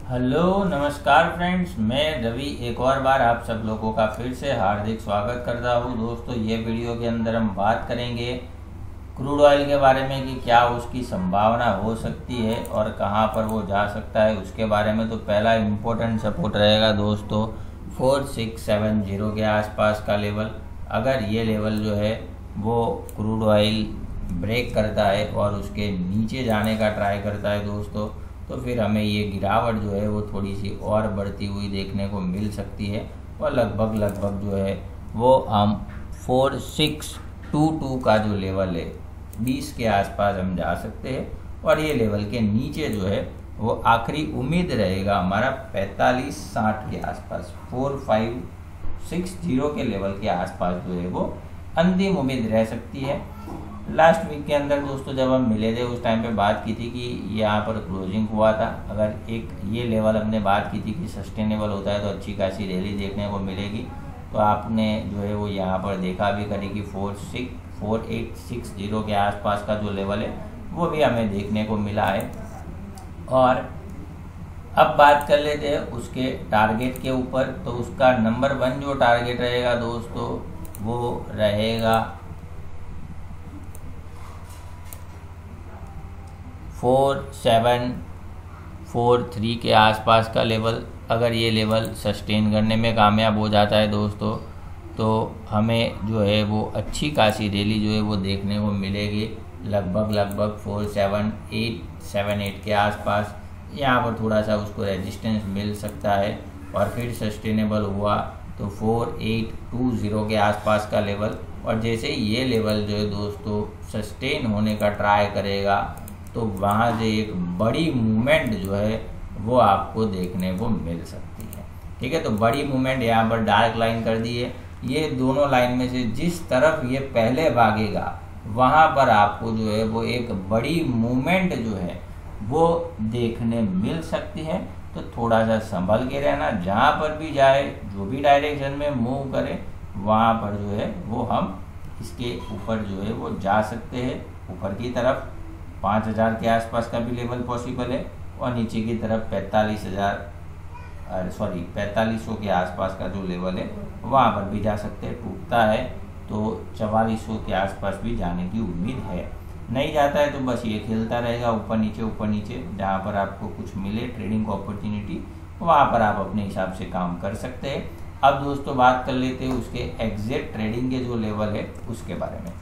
Hello नमस्कार friends, मैं रवि एक और बार आप सब लोगों का फिर से हार्दिक स्वागत करता हूँ। दोस्तों, ये वीडियो के अंदर हम बात करेंगे क्रूड ऑयल के बारे में कि क्या उसकी संभावना हो सकती है और कहाँ पर वो जा सकता है उसके बारे में। तो पहला इम्पोर्टेंट सपोर्ट रहेगा दोस्तों 4670 के आसपास का लेवल। अगर ये लेवल जो है वो क्रूड ऑयल ब्रेक करता है और उसके नीचे जाने का ट्राई करता है दोस्तों, तो फिर हमें ये गिरावट जो है वो थोड़ी सी और बढ़ती हुई देखने को मिल सकती है और लगभग जो है वो हम 4622 का जो लेवल है 20 के आसपास हम जा सकते हैं। और ये लेवल के नीचे जो है वो आखिरी उम्मीद रहेगा हमारा 4560 के आसपास, 4560 के लेवल के आसपास जो है वो अंतिम उम्मीद रह सकती है। लास्ट वीक के अंदर दोस्तों जब हम मिले थे उस टाइम पे बात की थी कि यहाँ पर क्लोजिंग हुआ था। अगर एक ये लेवल हमने बात की थी कि सस्टेनेबल होता है तो अच्छी खासी रैली देखने को मिलेगी। तो आपने जो है वो यहाँ पर देखा भी करी कि 4860 के आसपास का जो लेवल है वो भी हमें देखने को मिला है। और अब बात कर लेते हैं उसके टारगेट के ऊपर। तो उसका नंबर 1 जो टारगेट रहेगा दोस्तों वो रहेगा 4743 के आसपास का लेवल। अगर ये लेवल सस्टेन करने में कामयाब हो जाता है दोस्तों तो हमें जो है वो अच्छी खासी रैली जो है वो देखने को मिलेगी लगभग 4778 के आसपास। यहाँ पर थोड़ा सा उसको रेजिस्टेंस मिल सकता है और फिर सस्टेनेबल हुआ तो 4820 के आसपास का लेवल। और जैसे ये लेवल जो है दोस्तों सस्टेन होने का ट्राई करेगा तो वहाँ से एक बड़ी मूवमेंट जो है वो आपको देखने को मिल सकती है। ठीक है, तो बड़ी मूवमेंट यहाँ पर डार्क लाइन कर दी है। ये दोनों लाइन में से जिस तरफ ये पहले भागेगा वहाँ पर आपको जो है वो एक बड़ी मूवमेंट जो है वो देखने मिल सकती है। तो थोड़ा सा संभल के रहना, जहाँ पर भी जाए जो भी डायरेक्शन में मूव करे वहाँ पर जो है वो हम इसके ऊपर जो है वो जा सकते हैं। ऊपर की तरफ 5000 के आसपास का भी लेवल पॉसिबल है और नीचे की तरफ 4500 के आसपास का जो लेवल है वहाँ पर भी जा सकते हैं। टूटता है तो 4400 के आसपास भी जाने की उम्मीद है। नहीं जाता है तो बस ये खेलता रहेगा ऊपर नीचे। जहाँ पर आपको कुछ मिले ट्रेडिंग को अपॉर्चुनिटी वहाँ पर आप अपने हिसाब से काम कर सकते हैं। अब दोस्तों बात कर लेते हैं उसके एग्जैक्ट ट्रेडिंग के जो लेवल है उसके बारे में।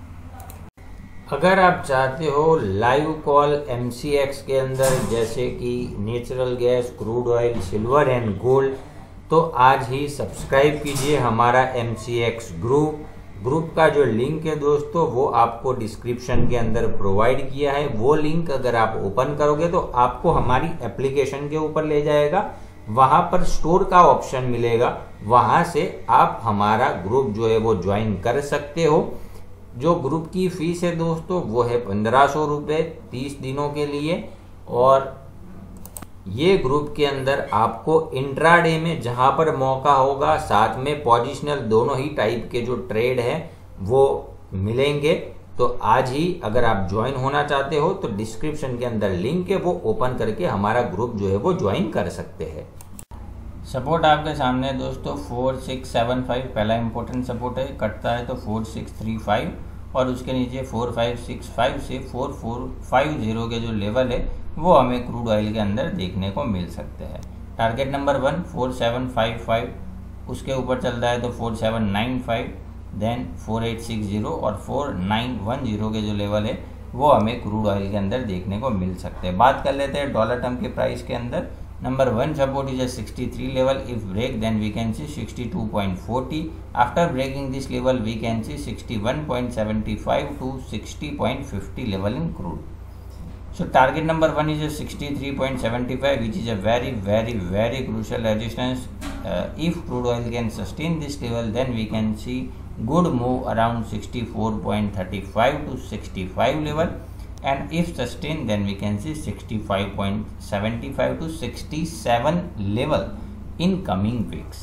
अगर आप चाहते हो लाइव कॉल MCX के अंदर जैसे कि natural gas, crude oil, silver and gold, तो आज ही सब्सक्राइब कीजिए हमारा MCX ग्रुप का जो लिंक है दोस्तों वो आपको डिस्क्रिप्शन के अंदर प्रोवाइड किया है। वो लिंक अगर आप ओपन करोगे तो आपको हमारी एप्लीकेशन के ऊपर ले जाएगा। वहां पर स्टोर का ऑप्शन मिलेगा, वहां से आप हमारा ग्रुप जो है वो ज्वाइन कर सकते हो। जो ग्रुप की फीस है दोस्तों वो है 1500 रुपये 30 दिनों के लिए। और ये ग्रुप के अंदर आपको इंट्राडे में जहां पर मौका होगा साथ में पोजिशनल दोनों ही टाइप के जो ट्रेड है वो मिलेंगे। तो आज ही अगर आप ज्वाइन होना चाहते हो तो डिस्क्रिप्शन के अंदर लिंक है, वो ओपन करके हमारा ग्रुप जो है वो ज्वाइन कर सकते हैं। सपोर्ट आपके सामने दोस्तों 4675 पहला इंपॉर्टेंट सपोर्ट है, कटता है तो 4635 और उसके नीचे 4565 से 4450 के जो लेवल है वो हमें क्रूड ऑयल के अंदर देखने को मिल सकते हैं। टारगेट नंबर 1 4755, उसके ऊपर चलता है तो 4795, देन 4860 और 4910 के जो लेवल है वो हमें क्रूड ऑयल के अंदर देखने को मिल सकते हैं। बात कर लेते हैं डॉलर टर्म के प्राइस के अंदर। Number 1 support is a 63 level. If break, then we can see 62.40. After breaking this level, we can see 61.75 to 60.50 level in crude. So target number 1 is a 63.75, which is a very crucial resistance. If crude oil can sustain this level, then we can see good move around 64.35 to 65 level. And if sustained, then we can see 65.75 to 67 level in coming weeks.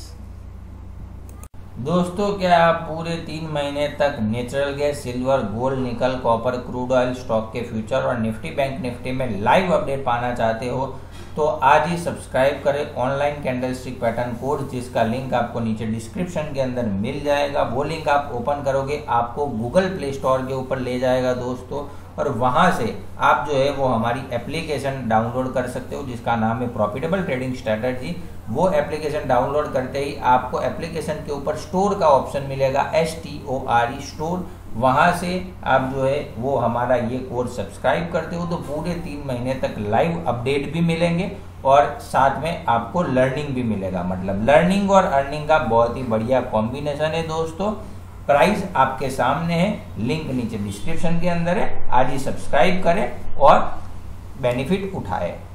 दोस्तों, क्या आप पूरे 3 महीने तक natural gas, silver, gold, nickel, copper, crude oil stock के future और Nifty bank Nifty में live update पाना चाहते हो तो आज ही सब्सक्राइब करें ऑनलाइन कैंडलस्टिक पैटर्न कोर्स, जिसका लिंक आपको नीचे डिस्क्रिप्शन के अंदर मिल जाएगा। वो लिंक आप ओपन करोगे आपको गूगल प्ले स्टोर के ऊपर ले जाएगा दोस्तों, और वहां से आप जो है वो हमारी एप्लीकेशन डाउनलोड कर सकते हो जिसका नाम है प्रॉफिटेबल ट्रेडिंग स्ट्रेटजी। वो एप्लीकेशन डाउनलोड करते ही आपको एप्लीकेशन के ऊपर स्टोर का ऑप्शन मिलेगा, STORE स्टोर। वहां से आप जो है वो हमारा ये कोर्स सब्सक्राइब करते हो तो पूरे 3 महीने तक लाइव अपडेट भी मिलेंगे और साथ में आपको लर्निंग भी मिलेगा। मतलब लर्निंग और अर्निंग का बहुत ही बढ़िया कॉम्बिनेशन है दोस्तों। प्राइस आपके सामने है, लिंक नीचे डिस्क्रिप्शन के अंदर है। आज ही सब्सक्राइब करें और बेनिफिट उठाएं।